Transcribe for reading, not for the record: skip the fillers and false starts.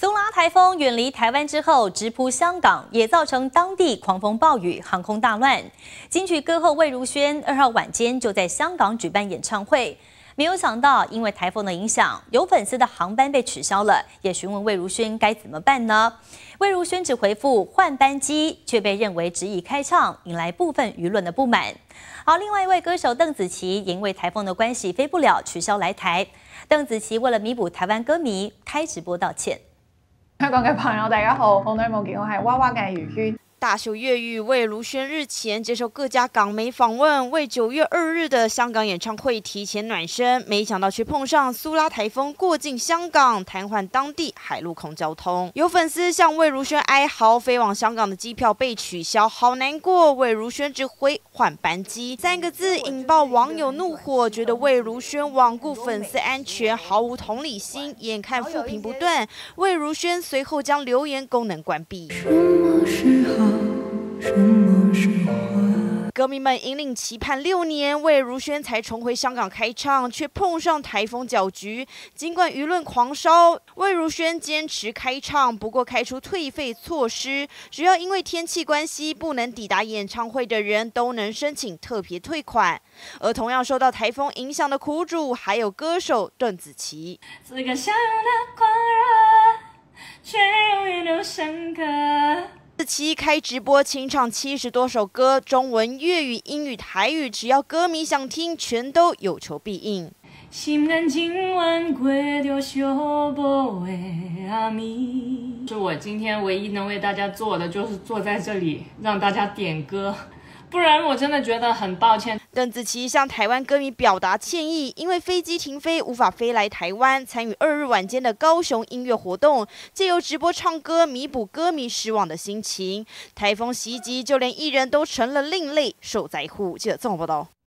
苏拉台风远离台湾之后，直扑香港，也造成当地狂风暴雨、航空大乱。金曲歌后魏如萱2号晚间就在香港举办演唱会，没有想到因为台风的影响，有粉丝的航班被取消了，也询问魏如萱该怎么办呢？魏如萱只回复换班机，却被认为执意开唱，引来部分舆论的不满。好，另外一位歌手邓紫棋也因为台风的关系飞不了，取消来台。邓紫棋为了弥补台湾歌迷，开直播道歉。 香港嘅朋友大家好，好耐冇見，我係娃娃嘅如萱。 大秀粤语魏如萱日前接受各家港媒访问，为9月2日的香港演唱会提前暖身，没想到却碰上苏拉台风过境香港，瘫痪当地海陆空交通。有粉丝向魏如萱哀嚎，飞往香港的机票被取消，好难过。魏如萱只回换班机3个字，引爆网友怒火，觉得魏如萱罔顾粉丝安全，毫无同理心。眼看负评不断，魏如萱随后将留言功能关闭。什么是好？ 什么是坏？歌迷们引领期盼6年，魏如萱才重回香港开唱，却碰上台风搅局。尽管舆论狂烧，魏如萱坚持开唱，不过开出退费措施，只要因为天气关系不能抵达演唱会的人都能申请特别退款。而同样受到台风影响的苦主，还有歌手邓紫棋。自个想的狂热，却永远都深刻。 邓紫棋开直播清唱70多首歌，中文、粤语、英语、台语，只要歌迷想听，全都有求必应。心甘情愿过着寂寞的暗暝。 是我今天唯一能为大家做的，就是坐在这里让大家点歌。 不然我真的觉得很抱歉。 邓紫棋向台湾歌迷表达歉意，因为飞机停飞无法飞来台湾，参与2日晚间的高雄音乐活动，借由直播唱歌弥补歌迷失望的心情。台风袭击，就连艺人都成了另类受灾户。记者综合报道。